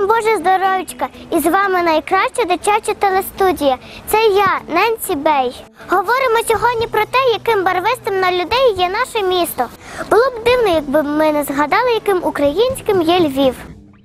вам Боже здоров'ячка! І з вами найкраща дитяча телестудія. Це я, Ненсі Бей. Говоримо сьогодні про те, яким барвистим на людей є наше місто. Було б дивно, якби ми не згадали, яким українським є Львів.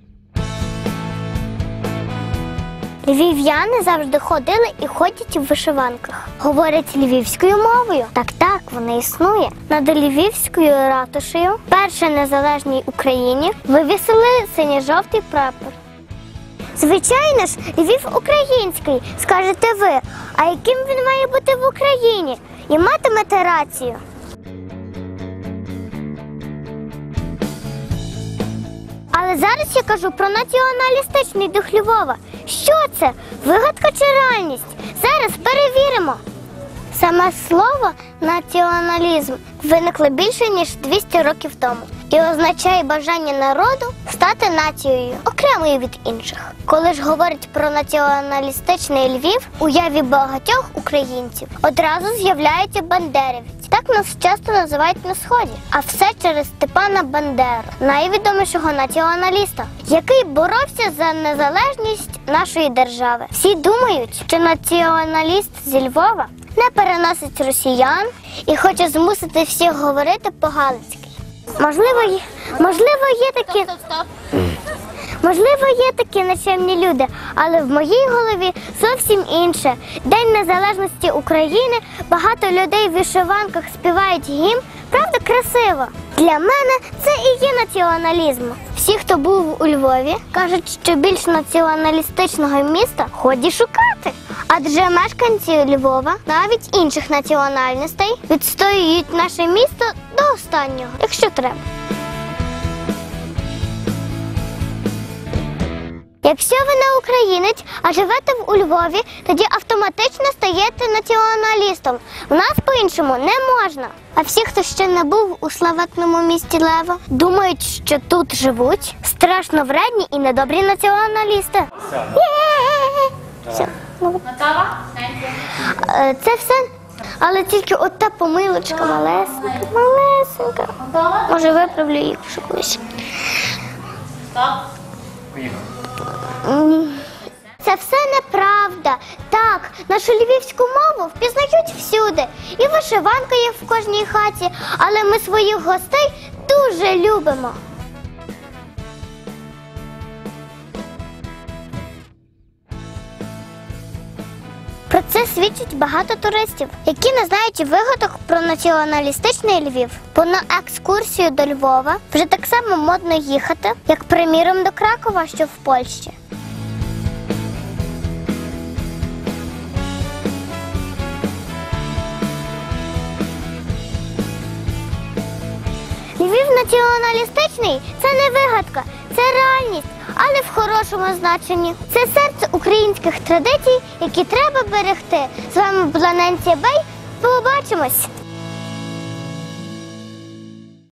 Львів'яни завжди ходили і ходять в вишиванках. Говорять львівською мовою. Так, вона існує. Над Львівською ратушею, першій незалежній Україні, вивісили синьо-жовтий прапор. Звичайно ж, Львів український, скажете ви. А яким він має бути в Україні? І матимете рацію. Але зараз я кажу про націоналістичний дух Львова. Що це? Вигадка чи реальність? Зараз перевіримо. Саме слово «націоналізм» виникло більше, ніж 200 років тому. І означає бажання народу стати нацією, окремою від інших. Коли ж говорять про націоналістичний Львів, у уяві багатьох українців одразу з'являється бандерівець. Так нас часто називають на Сході. А все через Степана Бандеру, найвідомішого націоналіста, який боровся за незалежність нашої держави. Всі думають, що націоналіст зі Львова не переносить росіян і хоче змусити всіх говорити по-галицьки. Можливо, є такі нечемні люди, але в моїй голові зовсім інше. День незалежності України, багато людей в вишиванках співають гімн, правда, красиво. Для мене це і є націоналізм. Всі, хто був у Львові, кажуть, що більш націоналістичного міста годі шукати. Адже мешканці Львова, навіть інших національностей, відстоюють наше місто до останнього, якщо треба. Якщо ви не українець, а живете у Львові, тоді автоматично стаєте націоналістом. У нас по-іншому не можна. А всі, хто ще не був у славетному місті Лева, думають, що тут живуть страшно вредні і недобрі націоналісти. Все. Готова? Це все, але тільки ота помилочка малесенька, малесенька. Готова? Може, виправлю їх колись. Стоп. Це все неправда. Так, нашу львівську мову впізнають всюди. І вишиванка є в кожній хаті, але ми своїх гостей дуже любимо. Про це свідчить багато туристів, які не знають вигадок про націоналістичний Львів. Бо на екскурсію до Львова вже так само модно їхати, як, приміром, до Кракова, що в Польщі. Львів націоналістичний – це не вигадка, це реальність, але в хорошому значенні. Це серце українських традицій, які треба берегти. З вами була Ненсі Бей. Побачимось!